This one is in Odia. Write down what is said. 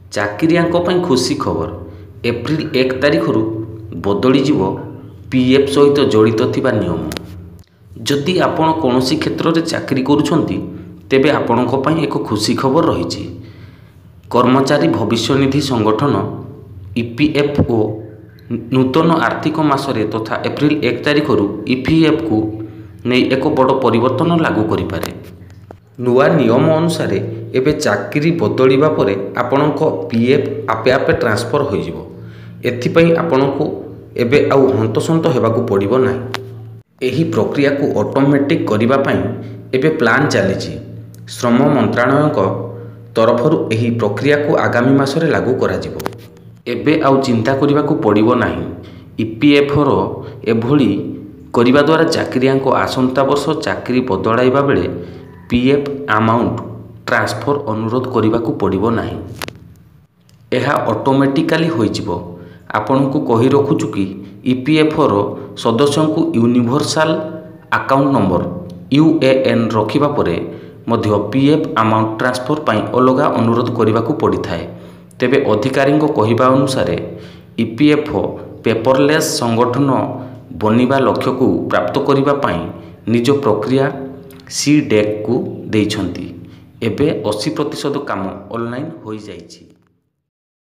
ଚାକିରିଆଙ୍କ ପାଇଁ ଖୁସି ଖବର। ଏପ୍ରିଲ 1 ତାରିଖରୁ ବଦଳିଯିବ ପିଏଫ୍ ସହିତ ଜଡ଼ିତ ଥିବା ନିୟମ। ଯଦି ଆପଣ କୌଣସି କ୍ଷେତ୍ରରେ ଚାକିରି କରୁଛନ୍ତି ତେବେ ଆପଣଙ୍କ ପାଇଁ ଏକ ଖୁସି ଖବର ରହିଛି। କର୍ମଚାରୀ ଭବିଷ୍ୟନିଧି ସଂଗଠନ ଇପିଏଫ୍ଓ ନୂତନ ଆର୍ଥିକ ମାସରେ ତଥା ଏପ୍ରିଲ 1 ତାରିଖରୁ ଇପିଏଫ୍କୁ ନେଇ ଏକ ବଡ଼ ପରିବର୍ତ୍ତନ ଲାଗୁ କରିପାରେ। ନୂଆ ନିୟମ ଅନୁସାରେ ଏବେ ଚାକିରି ବଦଳିବା ପରେ ଆପଣଙ୍କ ପିଏଫ୍ ଆପେ ଆପେ ଟ୍ରାନ୍ସଫର ହୋଇଯିବ। ଏଥିପାଇଁ ଆପଣଙ୍କୁ ଏବେ ଆଉ ହନ୍ତସନ୍ତ ହେବାକୁ ପଡ଼ିବ ନାହିଁ। ଏହି ପ୍ରକ୍ରିୟାକୁ ଅଟୋମେଟିକ୍ କରିବା ପାଇଁ ଏବେ ପ୍ଲାନ୍ ଚାଲିଛି। ଶ୍ରମ ମନ୍ତ୍ରଣାଳୟଙ୍କ ତରଫରୁ ଏହି ପ୍ରକ୍ରିୟାକୁ ଆଗାମୀ ମାସରେ ଲାଗୁ କରାଯିବ। ଏବେ ଆଉ ଚିନ୍ତା କରିବାକୁ ପଡ଼ିବ ନାହିଁ। ଇପିଏଫ୍ଓର ଏଭଳି କରିବା ଦ୍ୱାରା ଚାକିରିଆଙ୍କ ଆସନ୍ତା ବର୍ଷ ଚାକିରି ବଦଳାଇବା ବେଳେ ପିଏଫ୍ ଆମାଉଣ୍ଟ ଟ୍ରାନ୍ସଫର ଅନୁରୋଧ କରିବାକୁ ପଡ଼ିବ ନାହିଁ। ଏହା ଅଟୋମେଟିକାଲି ହୋଇଯିବ। ଆପଣଙ୍କୁ କହି ରଖୁଛୁ କି ଇପିଏଫ୍ଓର ସଦସ୍ୟଙ୍କୁ ୟୁନିଭର୍ସାଲ ଆକାଉଣ୍ଟ ନମ୍ବର ୟୁଏଏନ୍ ରଖିବା ପରେ ମଧ୍ୟ ପିଏଫ୍ ଆମାଉଣ୍ଟ ଟ୍ରାନ୍ସଫର ପାଇଁ ଅଲଗା ଅନୁରୋଧ କରିବାକୁ ପଡ଼ିଥାଏ। ତେବେ ଅଧିକାରୀଙ୍କ କହିବା ଅନୁସାରେ ଇପିଏଫ୍ଓ ପେପରଲେସ୍ ସଂଗଠନ ବନିବା ଲକ୍ଷ୍ୟକୁ ପ୍ରାପ୍ତ କରିବା ପାଇଁ ନିଜ ପ୍ରକ୍ରିୟା ସି-ଡେକ୍କୁ ଦେଇଛନ୍ତି। ଏବେ 80% କାମ ଅନଲାଇନ୍ ହୋଇଯାଇଛି।